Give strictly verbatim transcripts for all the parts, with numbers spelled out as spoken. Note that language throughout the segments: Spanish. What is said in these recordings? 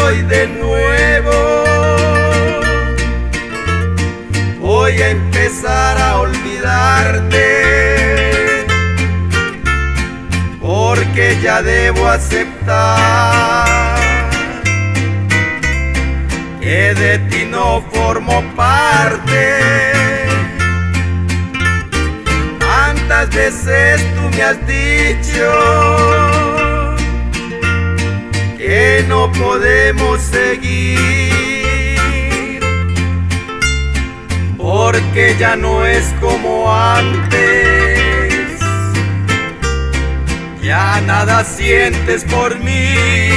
hoy de nuevo voy a empezar a olvidarte, porque ya debo aceptar que de ti no formo parte. Tantas veces tú me has dicho que no podemos seguir, porque ya no es como antes, ya nada sientes por mí.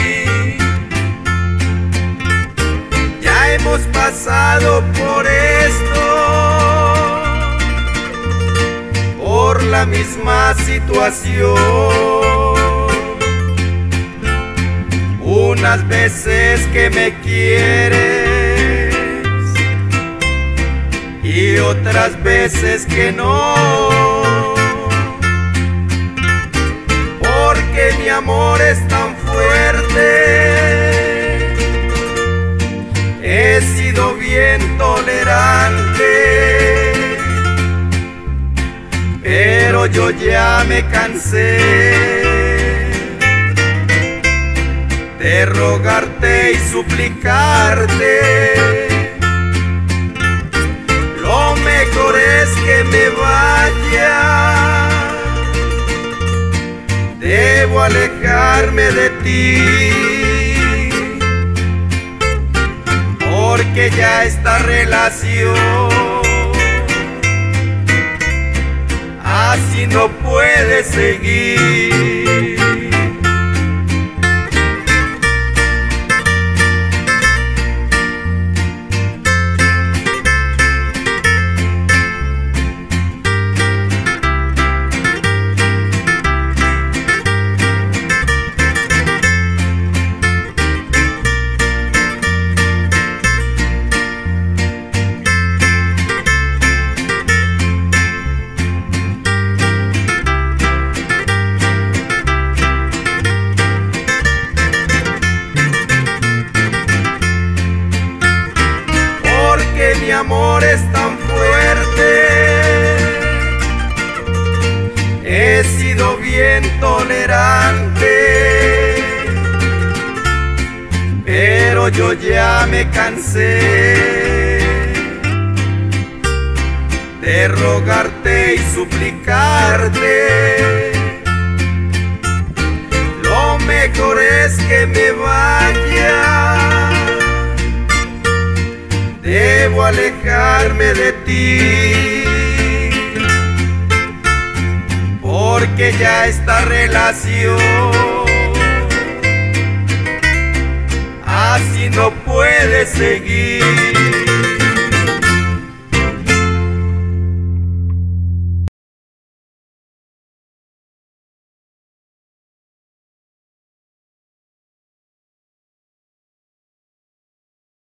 Ya hemos pasado por esto, por la misma situación. Unas veces que me quieres y otras veces que no, porque mi amor es tan fuerte. He sido bien tolerante, pero yo ya me cansé de rogarte y suplicarte. Lo mejor es que me vaya, debo alejarme de ti, porque ya esta relación así no puede seguir. Mi amor es tan fuerte, he sido bien tolerante, pero yo ya me cansé de rogarte y suplicarte. Lo mejor es que me vaya, debo alejarme de ti, porque ya esta relación así no puede seguir.